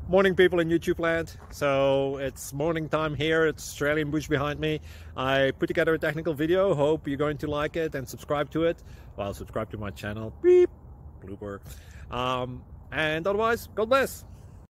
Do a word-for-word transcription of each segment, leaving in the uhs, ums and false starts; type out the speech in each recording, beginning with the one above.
Morning, people in YouTube land. So it's morning time here. It's Australian bush behind me. I put together a technical video. Hope you're going to like it and subscribe to it. Well, subscribe to my channel. Beep, blooper. Um, and otherwise, God bless.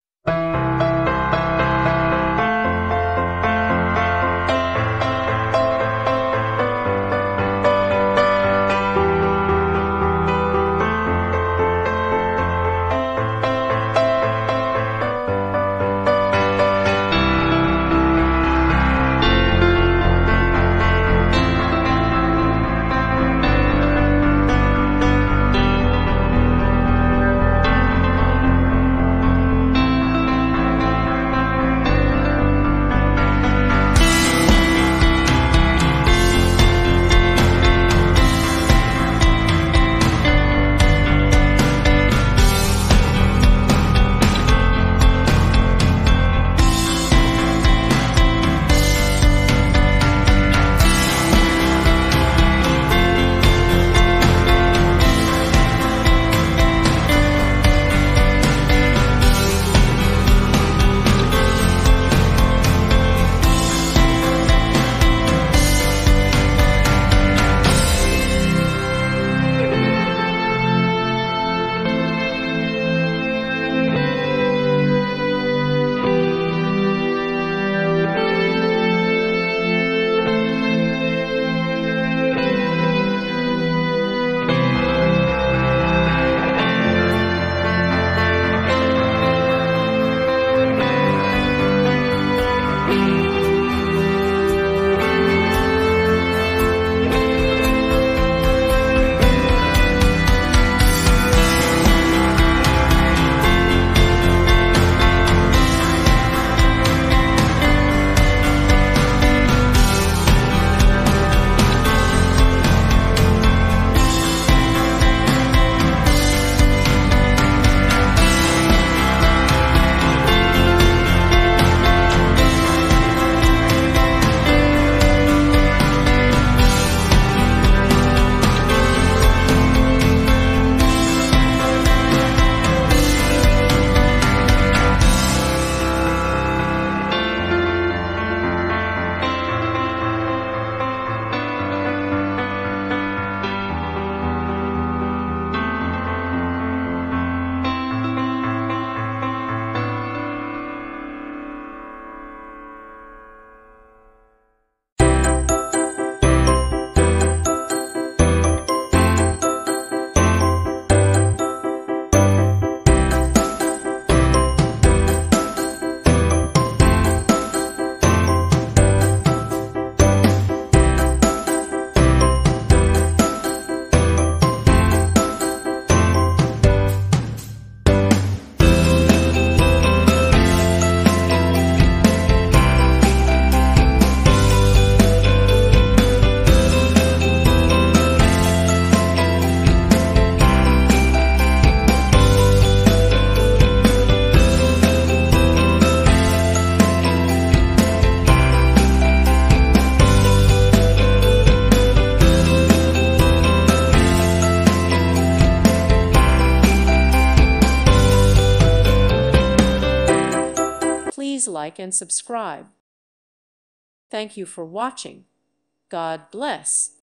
Please like and subscribe. Thank you for watching. God bless.